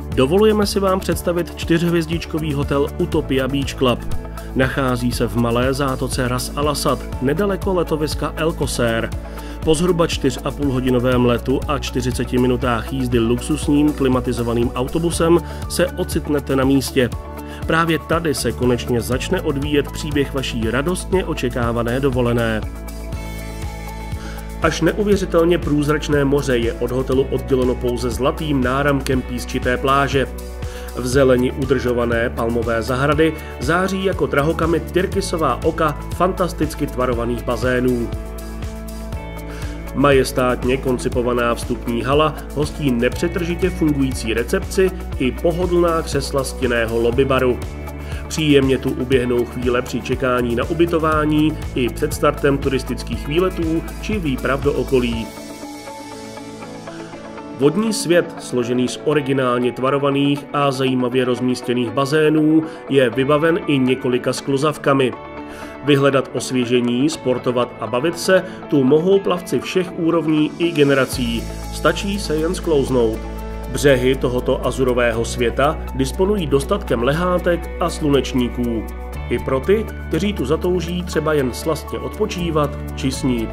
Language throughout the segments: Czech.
Dovolujeme si vám představit 4hvězdičkový hotel Utopia Beach Club. Nachází se v malé zátoce Ras Al Asad, nedaleko letoviska El Qusair. Po zhruba 4,5hodinovém letu a 40 minutách jízdy luxusním klimatizovaným autobusem se ocitnete na místě. Právě tady se konečně začne odvíjet příběh vaší radostně očekávané dovolené. Až neuvěřitelně průzračné moře je od hotelu odděleno pouze zlatým náramkem písčité pláže. V zeleni udržované palmové zahrady září jako drahokamy tyrkysová oka fantasticky tvarovaných bazénů. Majestátně koncipovaná vstupní hala hostí nepřetržitě fungující recepci i pohodlná křesla stinného lobbybaru. Příjemně tu uběhnou chvíle při čekání na ubytování i před startem turistických výletů či výprav do okolí. Vodní svět, složený z originálně tvarovaných a zajímavě rozmístěných bazénů, je vybaven i několika skluzavkami. Vyhledat osvěžení, sportovat a bavit se tu mohou plavci všech úrovní i generací, stačí se jen sklouznout. Břehy tohoto azurového světa disponují dostatkem lehátek a slunečníků. I pro ty, kteří tu zatouží třeba jen slastně odpočívat či snít.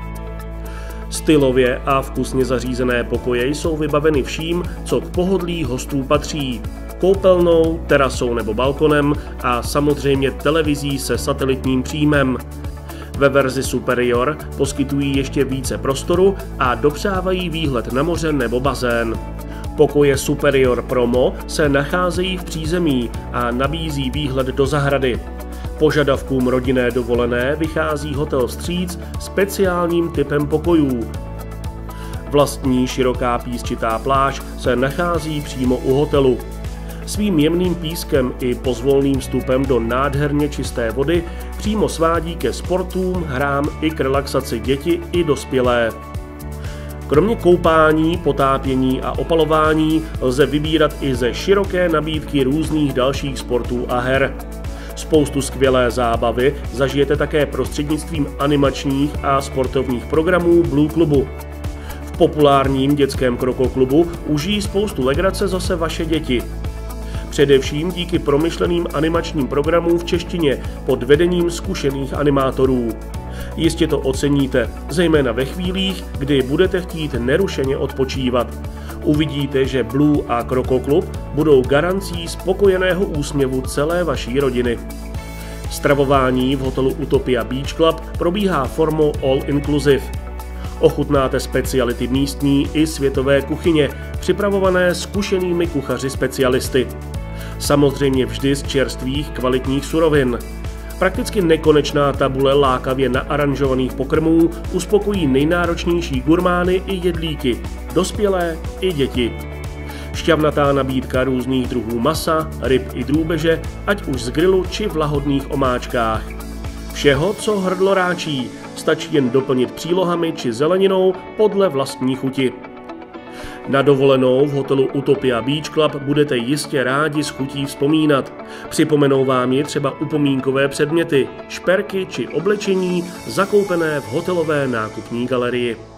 Stylově a vkusně zařízené pokoje jsou vybaveny vším, co k pohodlí hostů patří. Koupelnou, terasou nebo balkonem a samozřejmě televizí se satelitním příjmem. Ve verzi Superior poskytují ještě více prostoru a dopřávají výhled na moře nebo bazén. Pokoje Superior Promo se nacházejí v přízemí a nabízí výhled do zahrady. Požadavkům rodinné dovolené vychází hotel vstříc speciálním typem pokojů. Vlastní široká písčitá pláž se nachází přímo u hotelu. Svým jemným pískem i pozvolným vstupem do nádherně čisté vody přímo svádí ke sportům, hrám i k relaxaci děti i dospělé. Kromě koupání, potápění a opalování lze vybírat i ze široké nabídky různých dalších sportů a her. Spoustu skvělé zábavy zažijete také prostřednictvím animačních a sportovních programů Blue Clubu. V populárním dětském krokoklubu užijí spoustu legrace zase vaše děti. Především díky promyšleným animačním programům v češtině pod vedením zkušených animátorů. Jistě to oceníte, zejména ve chvílích, kdy budete chtít nerušeně odpočívat. Uvidíte, že Blue a Krokoklub budou garancí spokojeného úsměvu celé vaší rodiny. Stravování v hotelu Utopia Beach Club probíhá formou all inclusive. Ochutnáte speciality místní i světové kuchyně, připravované zkušenými kuchaři specialisty. Samozřejmě vždy z čerstvých kvalitních surovin. Prakticky nekonečná tabule lákavě naaranžovaných pokrmů uspokojí nejnáročnější gurmány i jedlíky, dospělé i děti. Šťavnatá nabídka různých druhů masa, ryb i drůbeže, ať už z grilu či v lahodných omáčkách. Všeho, co hrdlo ráčí, stačí jen doplnit přílohami či zeleninou podle vlastní chuti. Na dovolenou v hotelu Utopia Beach Club budete jistě rádi s chutí vzpomínat. Připomenou vám je třeba upomínkové předměty, šperky či oblečení zakoupené v hotelové nákupní galerii.